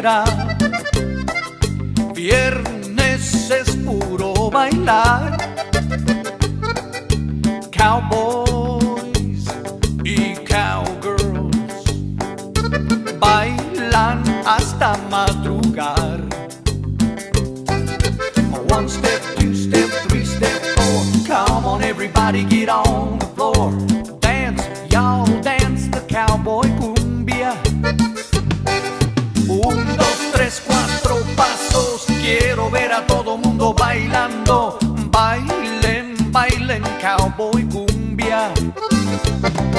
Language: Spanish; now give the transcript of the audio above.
fiera. Viernes es puro bailar. Cowboys y cowgirls bailan hasta madrugar. One step, two step, three step, four. Come on everybody, get on the floor. Dance, y'all dance the cowboy cumbia. 1, 2, 3, 4 pasos. Quiero ver a todo mundo bailando. Bailen, bailen cowboy cumbia.